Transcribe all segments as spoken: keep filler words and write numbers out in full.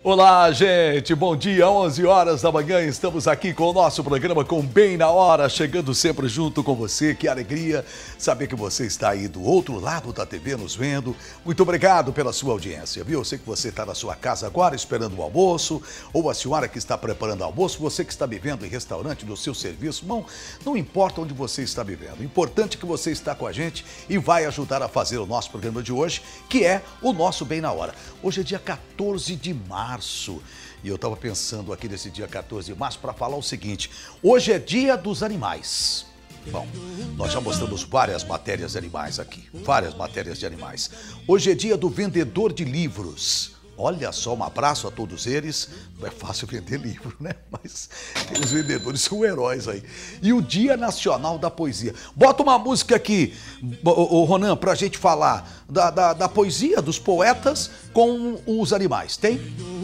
Olá, gente, bom dia, onze horas da manhã, estamos aqui com o nosso programa com Bem na Hora, chegando sempre junto com você, que alegria saber que você está aí do outro lado da T V nos vendo. Muito obrigado pela sua audiência, viu? Eu sei que você está na sua casa agora esperando o almoço, ou a senhora que está preparando o almoço, você que está vivendo em restaurante, no seu serviço, não, não importa onde você está vivendo, o importante é que você está com a gente e vai ajudar a fazer o nosso programa de hoje, que é o nosso Bem na Hora. Hoje é dia quatorze de março. E eu estava pensando aqui nesse dia quatorze de março para falar o seguinte: hoje é dia dos animais. Bom, nós já mostramos várias matérias de animais aqui, várias matérias de animais. Hoje é dia do vendedor de livros. Olha só, um abraço a todos eles. Não é fácil vender livro, né? Mas os vendedores são heróis aí. E o Dia Nacional da Poesia. Bota uma música aqui, ô, ô, Ronan, pra gente falar da, da, da poesia, dos poetas com os animais. Tem?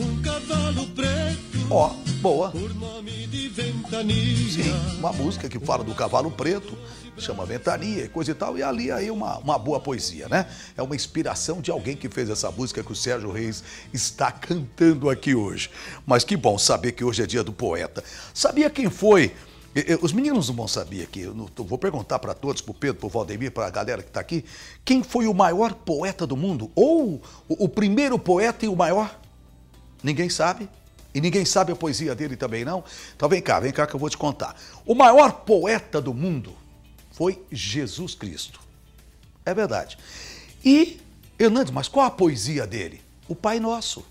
Ó, boa. Sim, uma música que fala do cavalo preto, chama Ventania e coisa e tal, e ali aí uma, uma boa poesia, né? É uma inspiração de alguém que fez essa música que o Sérgio Reis está cantando aqui hoje. Mas que bom saber que hoje é dia do poeta. Sabia quem foi? Os meninos não vão saber aqui, eu vou perguntar para todos, para o Pedro, para o Valdemir, para a galera que está aqui, quem foi o maior poeta do mundo? Ou o, o primeiro poeta e o maior? Ninguém sabe? E ninguém sabe a poesia dele também, não? Então vem cá, vem cá que eu vou te contar. O maior poeta do mundo foi Jesus Cristo. É verdade. E, Hernandes, mas qual a poesia dele? O Pai Nosso.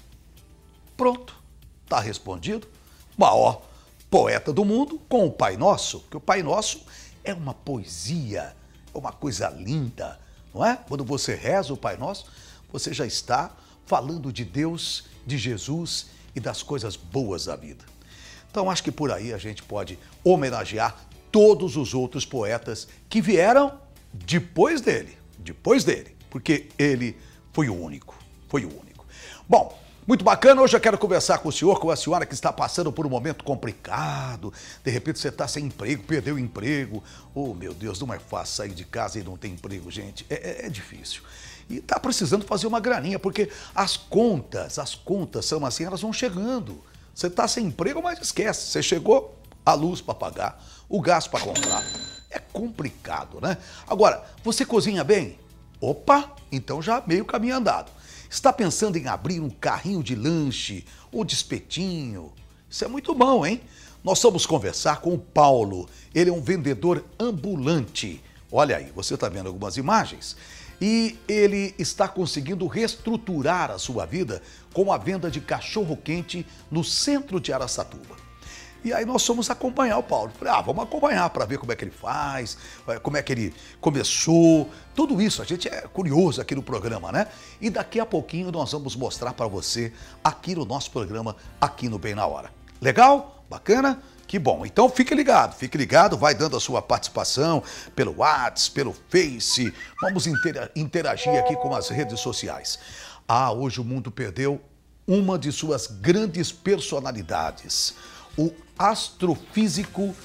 Pronto, está respondido. O maior poeta do mundo com o Pai Nosso, que o Pai Nosso é uma poesia, é uma coisa linda, não é? Quando você reza o Pai Nosso, você já está falando de Deus, de Jesus e das coisas boas da vida. Então, acho que por aí a gente pode homenagear todos os outros poetas que vieram depois dele, depois dele, porque ele foi o único, foi o único. Bom, muito bacana, hoje eu quero conversar com o senhor, com a senhora que está passando por um momento complicado, de repente você está sem emprego, perdeu o emprego, oh meu Deus, não é fácil sair de casa e não ter emprego, gente, é, é, é difícil. E está precisando fazer uma graninha, porque as contas, as contas são assim, elas vão chegando. Você está sem emprego, mas esquece, você chegou, a luz para pagar, o gás para comprar. É complicado, né? Agora, você cozinha bem? Opa, então já meio caminho andado. Está pensando em abrir um carrinho de lanche ou de espetinho? Isso é muito bom, hein? Nós vamos conversar com o Paulo. Ele é um vendedor ambulante. Olha aí, você está vendo algumas imagens? E ele está conseguindo reestruturar a sua vida com a venda de cachorro-quente no centro de Araçatuba. E aí nós fomos acompanhar o Paulo. Falei, ah, vamos acompanhar para ver como é que ele faz, como é que ele começou, tudo isso. A gente é curioso aqui no programa, né? E daqui a pouquinho nós vamos mostrar para você aqui no nosso programa, aqui no Bem na Hora. Legal? Bacana? Que bom. Então fique ligado, fique ligado, vai dando a sua participação pelo WhatsApp, pelo Face. Vamos interagir aqui com as redes sociais. Ah, hoje o mundo perdeu uma de suas grandes personalidades. O astrofísico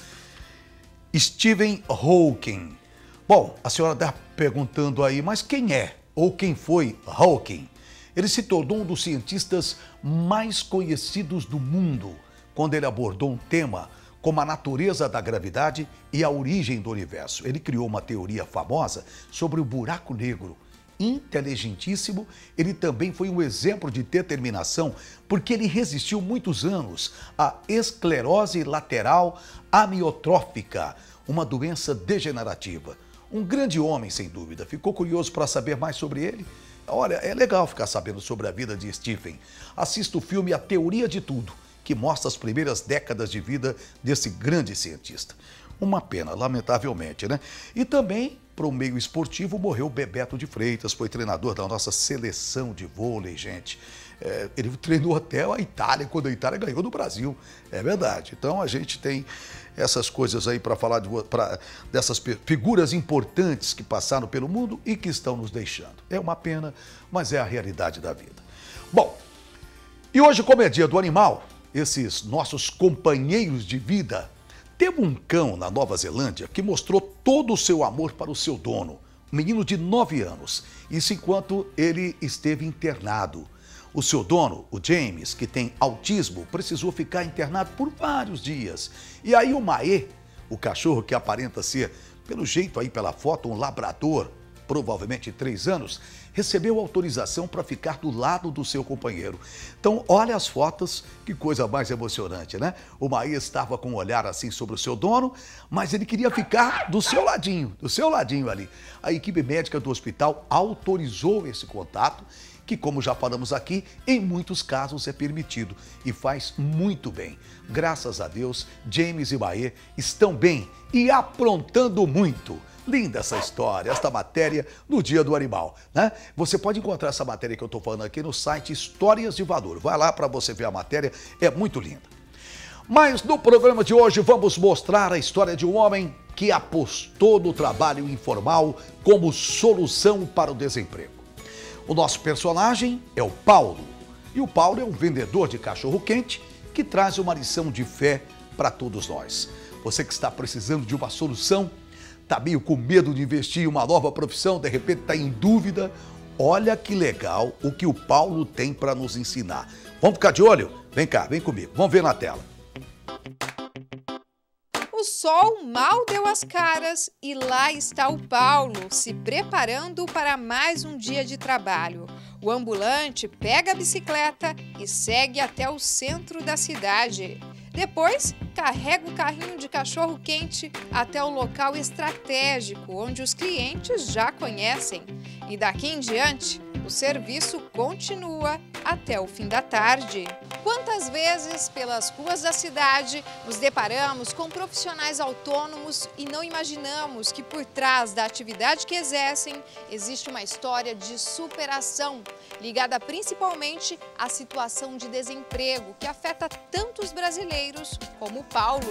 Stephen Hawking. Bom, a senhora está perguntando aí, mas quem é ou quem foi Hawking? Ele se tornou um dos cientistas mais conhecidos do mundo quando ele abordou um tema como a natureza da gravidade e a origem do universo. Ele criou uma teoria famosa sobre o buraco negro. Inteligentíssimo, ele também foi um exemplo de determinação porque ele resistiu muitos anos à esclerose lateral amiotrófica, uma doença degenerativa. Um grande homem, sem dúvida. Ficou curioso para saber mais sobre ele? Olha, é legal ficar sabendo sobre a vida de Stephen. Assista o filme A Teoria de Tudo, que mostra as primeiras décadas de vida desse grande cientista. Uma pena, lamentavelmente, né? E também, para o meio esportivo, morreu Bebeto de Freitas, foi treinador da nossa seleção de vôlei, gente. É, ele treinou até a Itália, quando a Itália ganhou do Brasil. É verdade. Então, a gente tem essas coisas aí para falar de, pra, dessas figuras importantes que passaram pelo mundo e que estão nos deixando. É uma pena, mas é a realidade da vida. Bom, e hoje, como é dia do animal, esses nossos companheiros de vida, teve um cão na Nova Zelândia que mostrou todo o seu amor para o seu dono, um menino de nove anos, isso enquanto ele esteve internado. O seu dono, o James, que tem autismo, precisou ficar internado por vários dias. E aí o Maê, o cachorro que aparenta ser, pelo jeito aí pela foto, um labrador, provavelmente três anos, recebeu autorização para ficar do lado do seu companheiro. Então, olha as fotos, que coisa mais emocionante, né? O Maê estava com um olhar assim sobre o seu dono, mas ele queria ficar do seu ladinho, do seu ladinho ali. A equipe médica do hospital autorizou esse contato, que, como já falamos aqui, em muitos casos é permitido e faz muito bem. Graças a Deus, James e Maê estão bem e aprontando muito. Linda essa história, esta matéria no Dia do Animal, né? Você pode encontrar essa matéria que eu estou falando aqui no site Histórias de Valor. Vai lá para você ver a matéria, é muito linda. Mas no programa de hoje vamos mostrar a história de um homem que apostou no trabalho informal como solução para o desemprego. O nosso personagem é o Paulo. E o Paulo é um vendedor de cachorro-quente que traz uma lição de fé para todos nós. Você que está precisando de uma solução, está meio com medo de investir em uma nova profissão, de repente está em dúvida, olha que legal o que o Paulo tem para nos ensinar. Vamos ficar de olho? Vem cá, vem comigo, vamos ver na tela. O sol mal deu as caras e lá está o Paulo, se preparando para mais um dia de trabalho. O ambulante pega a bicicleta e segue até o centro da cidade. Depois, carrega o carrinho de cachorro-quente até o local estratégico, onde os clientes já conhecem. E daqui em diante, o serviço continua até o fim da tarde. Quantas vezes, pelas ruas da cidade, nos deparamos com profissionais autônomos e não imaginamos que por trás da atividade que exercem existe uma história de superação, ligada principalmente à situação de desemprego que afeta tantos brasileiros como o Paulo.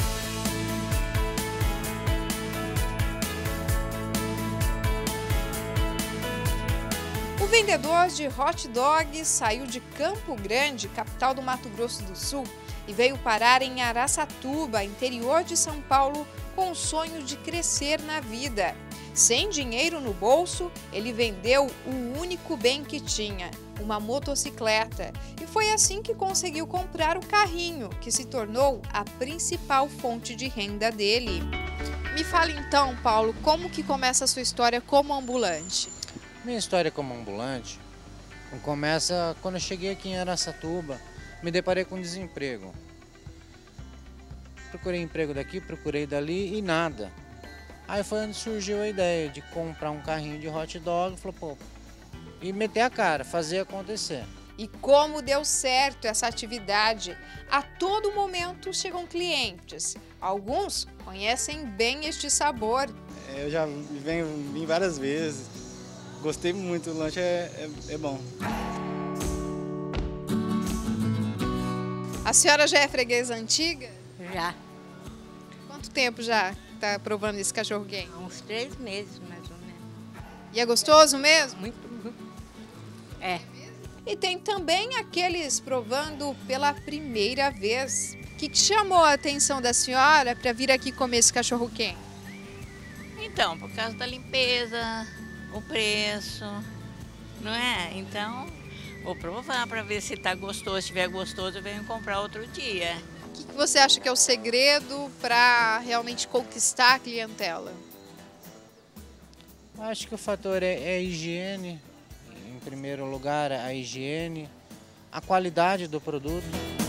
O vendedor de hot dogs saiu de Campo Grande, capital do Mato Grosso do Sul, e veio parar em Araçatuba, interior de São Paulo, com o sonho de crescer na vida. Sem dinheiro no bolso, ele vendeu o único bem que tinha, uma motocicleta. E foi assim que conseguiu comprar o carrinho, que se tornou a principal fonte de renda dele. Me fale então, Paulo, como que começa a sua história como ambulante? Minha história como ambulante começa quando eu cheguei aqui em Araçatuba, me deparei com desemprego. Procurei emprego daqui, procurei dali e nada. Aí foi onde surgiu a ideia de comprar um carrinho de hot dog, falou, pô, e meter a cara, fazer acontecer. E como deu certo essa atividade? A todo momento chegam clientes. Alguns conhecem bem este sabor. Eu já venho vim várias vezes. Gostei muito, o lanche é, é, é bom. A senhora já é freguesa antiga? Já. Quanto tempo já está provando esse cachorro-quente? Uns três meses, mais ou menos. E é gostoso mesmo? Muito. É. E tem também aqueles provando pela primeira vez. O que, que chamou a atenção da senhora para vir aqui comer esse cachorro-quente? Então, por causa da limpeza, o preço, não é? Então, vou provar para ver se está gostoso. Se estiver gostoso, eu venho comprar outro dia. O que, que você acha que é o segredo para realmente conquistar a clientela? Acho que o fator é, é a higiene, em primeiro lugar a higiene, a qualidade do produto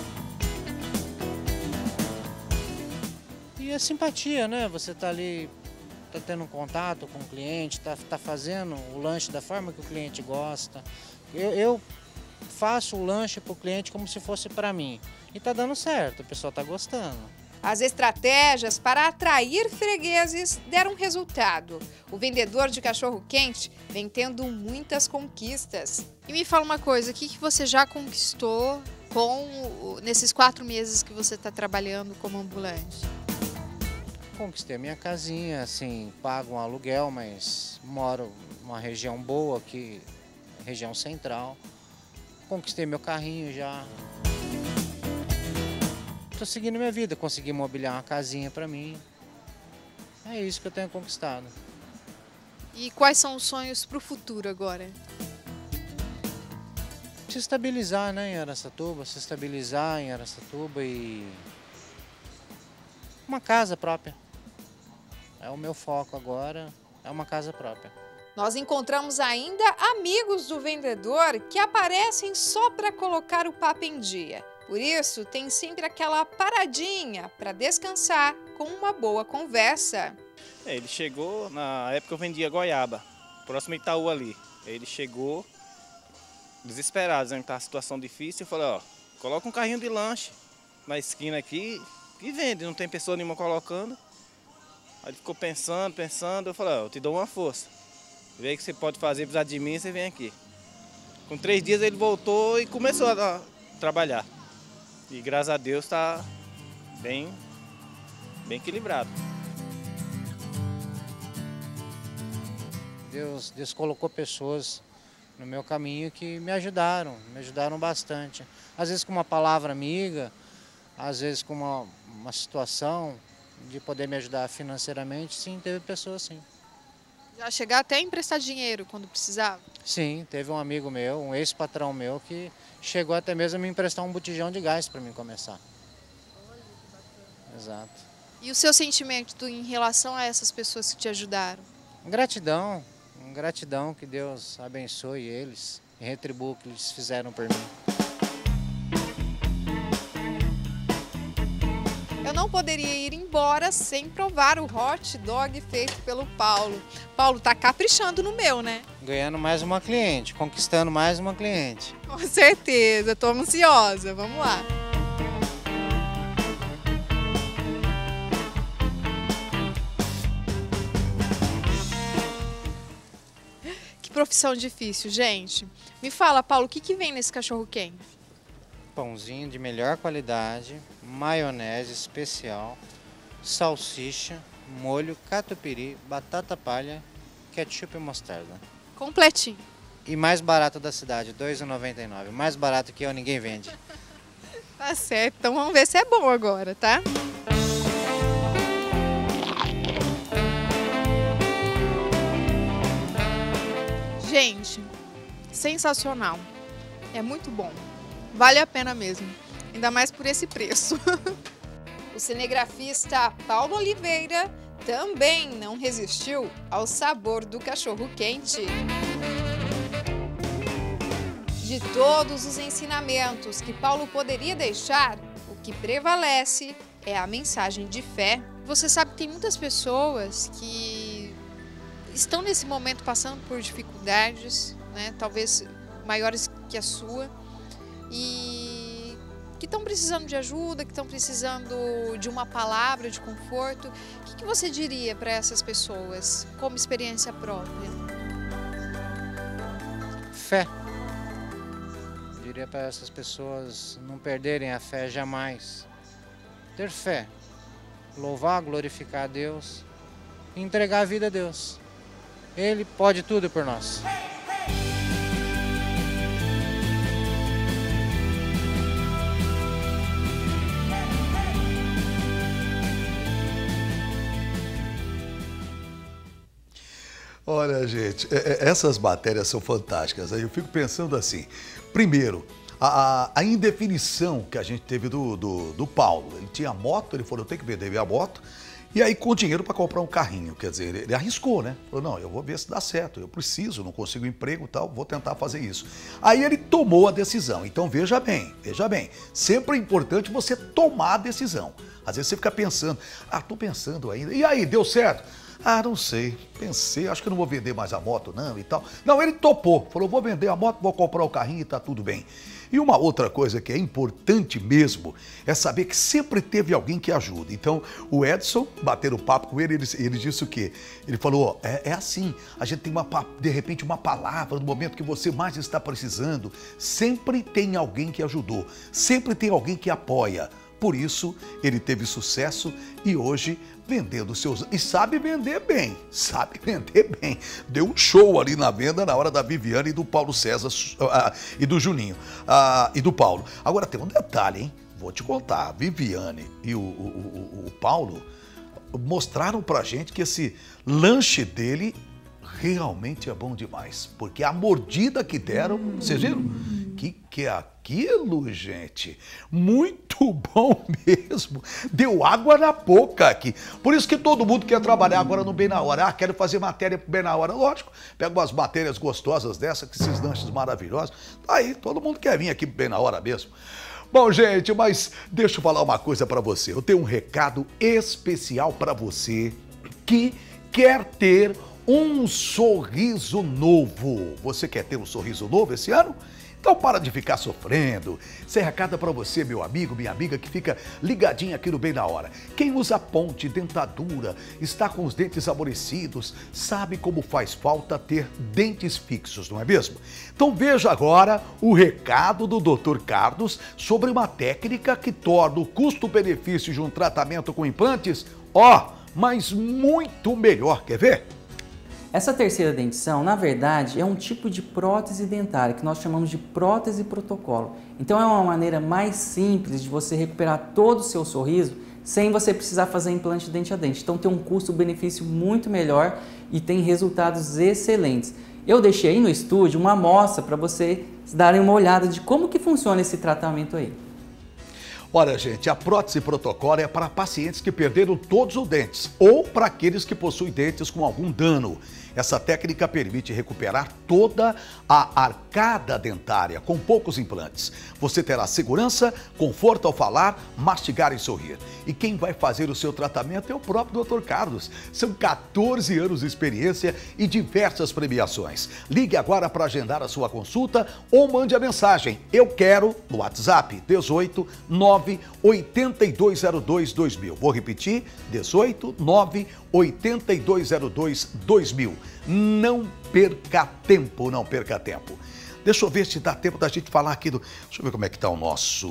e a simpatia, né? Você tá ali, tá tendo um contato com o cliente, tá, tá fazendo o lanche da forma que o cliente gosta. Eu, eu faço o lanche para o cliente como se fosse para mim e tá dando certo, o pessoal tá gostando. As estratégias para atrair fregueses deram resultado. O vendedor de cachorro-quente vem tendo muitas conquistas. E me fala uma coisa, o que, que você já conquistou com nesses quatro meses que você está trabalhando como ambulante? Conquistei a minha casinha, assim, pago um aluguel, mas moro numa região boa aqui, região central. Conquistei meu carrinho já. Estou seguindo minha vida, consegui mobiliar uma casinha para mim. É isso que eu tenho conquistado. E quais são os sonhos para o futuro agora? se estabilizar, né, em Araçatuba, se estabilizar em Araçatuba e uma casa própria. É o meu foco agora, é uma casa própria. Nós encontramos ainda amigos do vendedor que aparecem só para colocar o papo em dia. Por isso, tem sempre aquela paradinha para descansar com uma boa conversa. É, ele chegou, na época eu vendia goiaba, próximo a Itaú ali. Ele chegou desesperado, dizendo que tá uma situação difícil. Eu falei, ó, coloca um carrinho de lanche na esquina aqui e vende, não tem pessoa nenhuma colocando. Aí ele ficou pensando, pensando, eu falei, ó, eu te dou uma força. Vê o que você pode fazer, precisar de mim, você vem aqui. Com três dias ele voltou e começou a trabalhar. E graças a Deus está bem, bem equilibrado. Deus, Deus colocou pessoas no meu caminho que me ajudaram, me ajudaram bastante. Às vezes com uma palavra amiga, às vezes com uma, uma situação de poder me ajudar financeiramente, sim, teve pessoas sim. Já chegar até a emprestar dinheiro quando precisava? Sim, teve um amigo meu, um ex-patrão meu, que chegou até mesmo a me emprestar um botijão de gás para mim começar. Exato. E o seu sentimento em relação a essas pessoas que te ajudaram? Gratidão, gratidão, que Deus abençoe eles e retribua o que eles fizeram por mim. Eu não poderia ir embora sem provar o hot dog feito pelo Paulo. Paulo, tá caprichando no meu, né? Ganhando mais uma cliente, conquistando mais uma cliente. Com certeza, tô ansiosa. Vamos lá. Que profissão difícil, gente. Me fala, Paulo, o que que vem nesse cachorro-quente? Pãozinho de melhor qualidade, maionese especial, salsicha, molho, catupiry, batata palha, ketchup e mostarda. Completinho. E mais barato da cidade, dois reais e noventa e nove centavos. Mais barato que eu, ninguém vende. Tá certo, então vamos ver se é bom agora, tá? Gente, sensacional. É muito bom. Vale a pena mesmo, ainda mais por esse preço. O cinegrafista Paulo Oliveira também não resistiu ao sabor do cachorro-quente. De todos os ensinamentos que Paulo poderia deixar, o que prevalece é a mensagem de fé. Você sabe que tem muitas pessoas que estão nesse momento passando por dificuldades, né, talvez maiores que a sua, e que estão precisando de ajuda, que estão precisando de uma palavra de conforto. O que que você diria para essas pessoas, como experiência própria? Fé. Diria para essas pessoas não perderem a fé jamais. Ter fé. Louvar, glorificar a Deus. E entregar a vida a Deus. Ele pode tudo por nós. Olha, gente, essas matérias são fantásticas. Eu fico pensando assim, primeiro, a, a indefinição que a gente teve do, do, do Paulo. Ele tinha moto, ele falou, eu tenho que vender minha moto, e aí com dinheiro para comprar um carrinho. Quer dizer, ele, ele arriscou, né? Falou, não, eu vou ver se dá certo, eu preciso, não consigo emprego e tal, vou tentar fazer isso. Aí ele tomou a decisão. Então veja bem, veja bem, sempre é importante você tomar a decisão. Às vezes você fica pensando, ah, tô pensando ainda, e aí, deu certo? Ah, não sei, pensei, acho que não vou vender mais a moto não e tal. Não, ele topou, falou, vou vender a moto, vou comprar o carrinho e tá tudo bem. E uma outra coisa que é importante mesmo é saber que sempre teve alguém que ajuda. Então, o Edson, bater o papo com ele, ele, ele disse o quê? Ele falou, ó, é, é assim, a gente tem uma, de repente uma palavra no momento que você mais está precisando. Sempre tem alguém que ajudou, sempre tem alguém que apoia. Por isso, ele teve sucesso e hoje vendendo seus... E sabe vender bem, sabe vender bem. Deu um show ali na venda na hora da Viviane e do Paulo César uh, e do Juninho uh, e do Paulo. Agora tem um detalhe, hein? Vou te contar, a Viviane e o, o, o, o Paulo mostraram pra gente que esse lanche dele realmente é bom demais. Porque a mordida que deram, vocês viram? Que que é aquilo, gente? Muito bom mesmo. Deu água na boca aqui. Por isso que todo mundo quer trabalhar agora no Bem na Hora. Ah, quero fazer matéria pro Bem na Hora. Lógico, pega umas matérias gostosas dessa, que esses lanches maravilhosos. Tá aí, todo mundo quer vir aqui pro Bem na Hora mesmo. Bom, gente, mas deixa eu falar uma coisa pra você. Eu tenho um recado especial pra você que quer ter um sorriso novo. Você quer ter um sorriso novo esse ano? Então para de ficar sofrendo. Esse é recado para você, meu amigo, minha amiga, que fica ligadinho aqui no Bem na Hora. Quem usa ponte, dentadura, está com os dentes amolecidos, sabe como faz falta ter dentes fixos, não é mesmo? Então veja agora o recado do doutor Carlos sobre uma técnica que torna o custo-benefício de um tratamento com implantes, ó, mas muito melhor. Quer ver? Essa terceira dentição, na verdade, é um tipo de prótese dentária que nós chamamos de prótese protocolo. Então é uma maneira mais simples de você recuperar todo o seu sorriso sem você precisar fazer implante dente a dente. Então tem um custo-benefício muito melhor e tem resultados excelentes. Eu deixei aí no estúdio uma amostra para vocês darem uma olhada de como que funciona esse tratamento aí. Olha, gente, a prótese protocolo é para pacientes que perderam todos os dentes ou para aqueles que possuem dentes com algum dano. Essa técnica permite recuperar toda a arcada dentária com poucos implantes. Você terá segurança, conforto ao falar, mastigar e sorrir. E quem vai fazer o seu tratamento é o próprio doutor Carlos. São quatorze anos de experiência e diversas premiações. Ligue agora para agendar a sua consulta ou mande a mensagem "Eu quero" no WhatsApp dezoito, nove, oitenta e dois zero dois, dois mil. Vou repetir, dezoito, nove, oitenta e dois zero dois, dois mil. Não perca tempo, não perca tempo. Deixa eu ver se dá tempo da gente falar aqui do... Deixa eu ver como é que tá o nosso...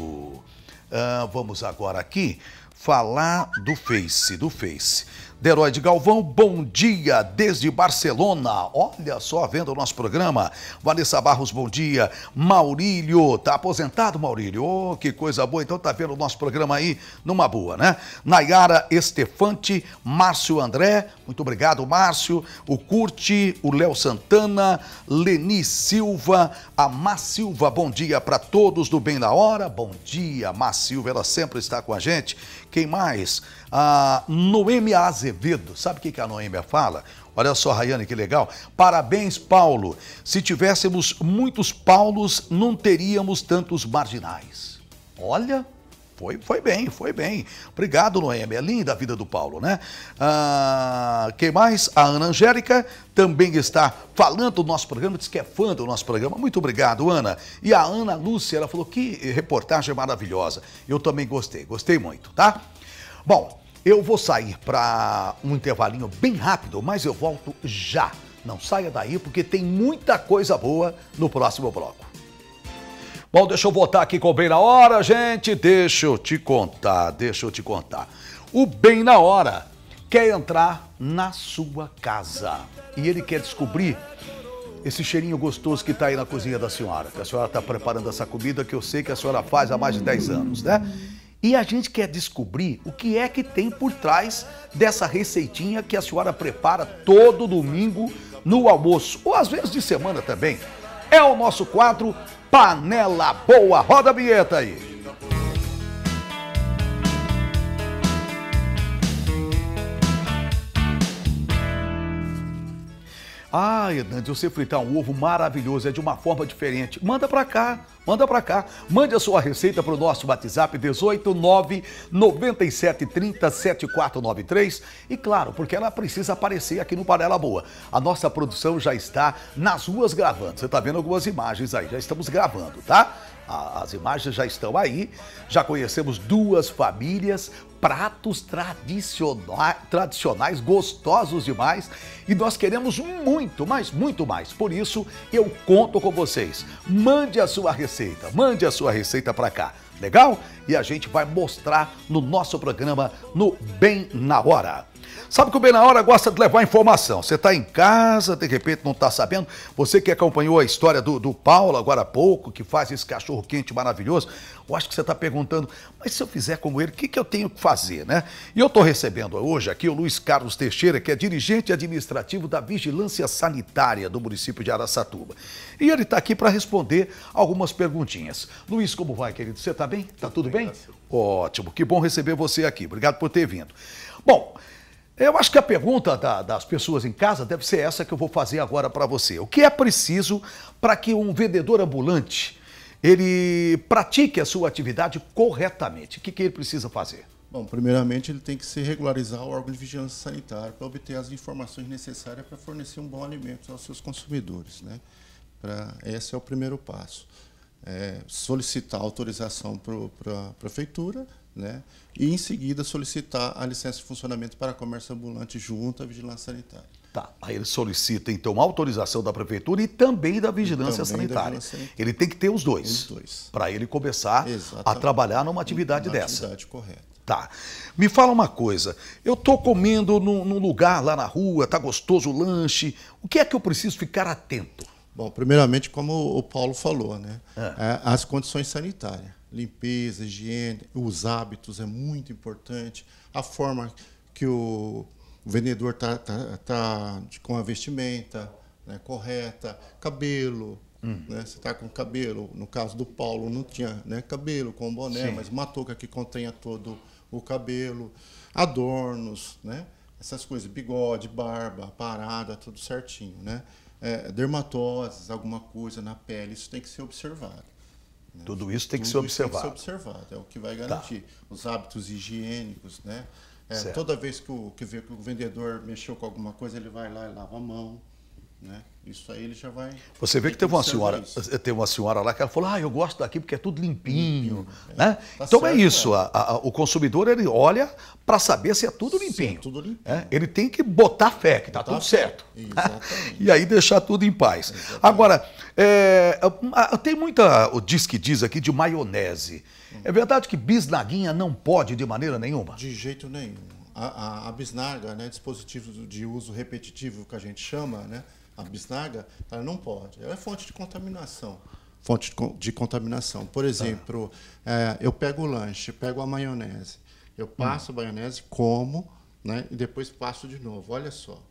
Uh, vamos agora aqui falar do Face, do Face. Deroide Galvão, bom dia desde Barcelona. Olha só, vendo o nosso programa. Vanessa Barros, bom dia. Maurílio, tá aposentado, Maurílio? Oh, que coisa boa. Então tá vendo o nosso programa aí numa boa, né? Nayara Estefante, Márcio André, muito obrigado, Márcio. O Curti, o Léo Santana, Leni Silva, a Má Silva, bom dia para todos do Bem na Hora. Bom dia, Má Silva, ela sempre está com a gente. Quem mais? A Noêmia Azevedo. Sabe o que a Noêmia fala? Olha só, Rayane, que legal. Parabéns, Paulo. Se tivéssemos muitos Paulos, não teríamos tantos marginais. Olha, foi, foi bem, foi bem. Obrigado, Noêmia. É linda a vida do Paulo, né? Ah, quem mais? A Ana Angélica também está falando do nosso programa, diz que é fã do nosso programa. Muito obrigado, Ana. E a Ana Lúcia, ela falou que reportagem maravilhosa. Eu também gostei, gostei muito, tá? Bom, eu vou sair para um intervalinho bem rápido, mas eu volto já. Não saia daí, porque tem muita coisa boa no próximo bloco. Bom, deixa eu voltar aqui com o Bem na Hora, gente. Deixa eu te contar, deixa eu te contar. O Bem na Hora quer entrar na sua casa e ele quer descobrir esse cheirinho gostoso que está aí na cozinha da senhora, que a senhora está preparando essa comida que eu sei que a senhora faz há mais de dez anos, né? E a gente quer descobrir o que é que tem por trás dessa receitinha que a senhora prepara todo domingo no almoço, ou às vezes de semana também. É o nosso quadro Panela Boa. Roda a vinheta aí. Ah, Hernandes, você fritar um ovo maravilhoso, é de uma forma diferente. Manda pra cá, manda pra cá. Mande a sua receita pro nosso WhatsApp dezoito, nove, noventa e sete, trinta, setenta e quatro noventa e três. E claro, porque ela precisa aparecer aqui no Panela Boa. A nossa produção já está nas ruas gravando. Você tá vendo algumas imagens aí, já estamos gravando, tá? As imagens já estão aí, já conhecemos duas famílias, pratos tradicionais, tradicionais, gostosos demais, e nós queremos muito, mas muito mais. Por isso, eu conto com vocês. Mande a sua receita, mande a sua receita para cá, legal? E a gente vai mostrar no nosso programa no Bem na Hora. Sabe que o Bem na Hora gosta de levar informação. Você está em casa, de repente não está sabendo. Você que acompanhou a história do, do Paulo agora há pouco, que faz esse cachorro quente maravilhoso, eu acho que você está perguntando, mas se eu fizer como ele, o que, que eu tenho que fazer, né? E eu estou recebendo hoje aqui o Luiz Carlos Teixeira, que é dirigente administrativo da Vigilância Sanitária do município de Araçatuba. E ele está aqui para responder algumas perguntinhas. Luiz, como vai, querido? Você está bem? Está tudo bem? Ótimo, que bom receber você aqui. Obrigado por ter vindo. Bom, eu acho que a pergunta da, das pessoas em casa deve ser essa que eu vou fazer agora para você. O que é preciso para que um vendedor ambulante ele pratique a sua atividade corretamente? O que, que ele precisa fazer? Bom, primeiramente ele tem que se regularizar ao órgão de vigilância sanitária para obter as informações necessárias para fornecer um bom alimento aos seus consumidores, né? Pra, esse é o primeiro passo. É, solicitar autorização para a prefeitura, né? E em seguida solicitar a licença de funcionamento para comércio ambulante junto à vigilância sanitária. Tá, aí ele solicita então a autorização da prefeitura e também da vigilância, também sanitária. Da vigilância sanitária. Ele tem que ter os dois. Os dois. Para ele começar Exatamente. a trabalhar numa atividade uma dessa. Atividade correta. Tá. Me fala uma coisa, eu tô comendo num, num lugar lá na rua, tá gostoso o lanche, o que é que eu preciso ficar atento? Bom, primeiramente, como o Paulo falou, né? É. É, as condições sanitárias, limpeza, higiene, os hábitos é muito importante, a forma que o vendedor está tá, tá com a vestimenta, né, correta, cabelo, hum. né? Você está com cabelo, no caso do Paulo não tinha, né, cabelo com boné, Sim. mas uma touca que contenha todo o cabelo, adornos, né? Essas coisas, bigode, barba, parada, tudo certinho, né? É, dermatoses, alguma coisa na pele, isso tem que ser observado. Né? Tudo isso tem que Tudo ser observado. Tem que ser observado, é o que vai garantir. Tá. Os hábitos higiênicos, né? É, toda vez que o, que vê que o vendedor mexeu com alguma coisa, ele vai lá e lava a mão. Né? Isso aí ele já vai... Você vê que teve uma senhora, teve uma senhora lá que ela falou, ah, eu gosto daqui porque é tudo limpinho. limpinho né? é. Tá então certo, é isso, é. A, a, o consumidor ele olha para saber se é tudo limpinho. É tudo limpinho. É? Ele tem que botar fé, que está tudo certo. Exatamente. E aí deixar tudo em paz. Exatamente. Agora, é, tem muita, diz que diz aqui, de maionese. Hum. É verdade que bisnaguinha não pode de maneira nenhuma? De jeito nenhum. A, a, a bisnaga, né, dispositivo de uso repetitivo que a gente chama, né? A bisnaga, ela não pode. Ela é fonte de contaminação. Fonte de, de contaminação. Por exemplo, ah. é, eu pego o lanche, pego a maionese, eu passo hum. a maionese, como, né, e depois passo de novo. Olha só.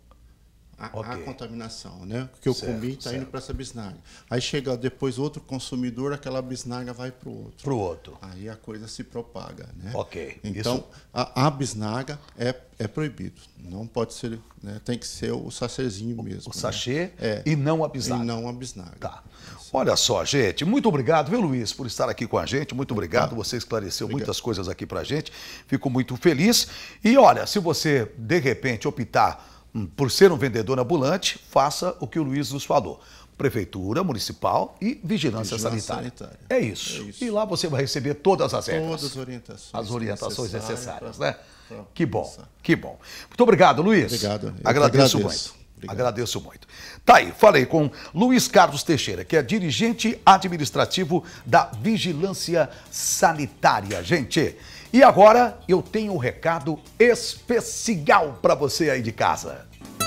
A, okay. a contaminação, né? O que eu certo, comi está indo para essa bisnaga. Aí chega depois outro consumidor, aquela bisnaga vai para o outro. Para o outro. Aí a coisa se propaga, né? Ok. Então, Isso... a, a bisnaga é, é proibido. Não pode ser, né? Tem que ser o sachêzinho mesmo. O sachê né? é. e não a bisnaga. E não a bisnaga. Tá. Olha só, gente, muito obrigado, viu, Luiz, por estar aqui com a gente. Muito obrigado, você esclareceu obrigado. muitas coisas aqui pra gente. Fico muito feliz. E olha, se você, de repente, optar por ser um vendedor ambulante, faça o que o Luiz nos falou. Prefeitura Municipal e Vigilância, Vigilância sanitária. sanitária. É isso. é isso. E lá você vai receber todas as regras. Todas as orientações. As orientações necessárias, pra, né? Pra que bom, pensar. que bom. Muito obrigado, Luiz. Obrigado. Eu agradeço, agradeço muito. Obrigado. Agradeço muito. Tá aí, falei com Luiz Carlos Teixeira, que é dirigente administrativo da Vigilância Sanitária, gente. E agora eu tenho um recado especial para você aí de casa.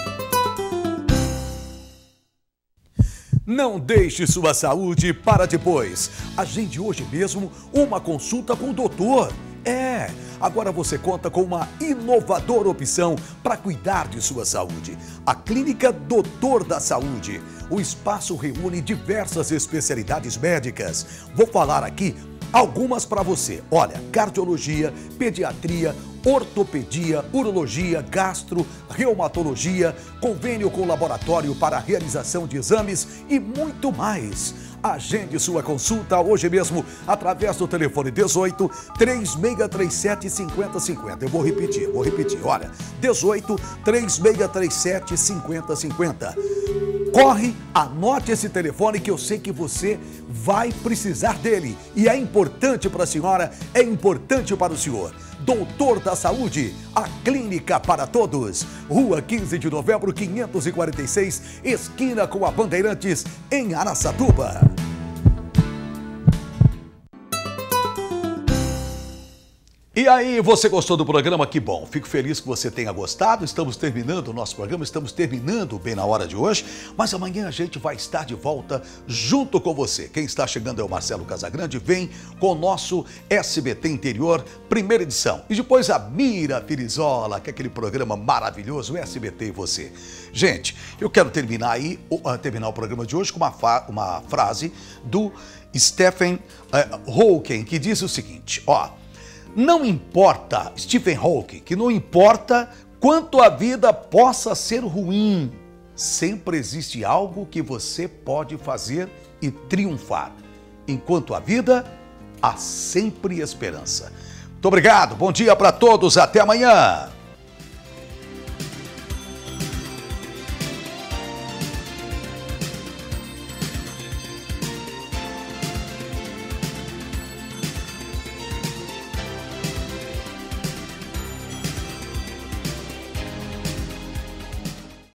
Não deixe sua saúde para depois. Agende hoje mesmo uma consulta com o doutor. É, agora você conta com uma inovadora opção para cuidar de sua saúde. A Clínica Doutor da Saúde. O espaço reúne diversas especialidades médicas. Vou falar aqui algumas para você. Olha, cardiologia, pediatria, ortopedia, urologia, gastro, reumatologia, convênio com laboratório para a realização de exames e muito mais. Agende sua consulta hoje mesmo através do telefone dezoito, três seis três sete, cinco zero cinco zero. Eu vou repetir, vou repetir. Olha, dezoito, três seis três sete, cinco zero cinco zero. Corre, anote esse telefone que eu sei que você vai precisar dele. E é importante para a senhora, é importante para o senhor. Doutor da Saúde, a clínica para todos. Rua quinze de novembro, quinhentos e quarenta e seis, esquina com a Bandeirantes, em Araçatuba. E aí, você gostou do programa? Que bom, fico feliz que você tenha gostado. Estamos terminando o nosso programa, estamos terminando bem na hora de hoje, mas amanhã a gente vai estar de volta junto com você. Quem está chegando é o Marcelo Casagrande, vem com o nosso S B T Interior, primeira edição. E depois a Mira Filizola, que é aquele programa maravilhoso, S B T e você. Gente, eu quero terminar aí, uh, terminar o programa de hoje com uma, uma frase do Stephen uh, Hawking, que diz o seguinte, ó. Não importa, Stephen Hawking, que não importa quanto a vida possa ser ruim, sempre existe algo que você pode fazer e triunfar. Enquanto a vida, há sempre esperança. Muito obrigado, bom dia para todos, até amanhã.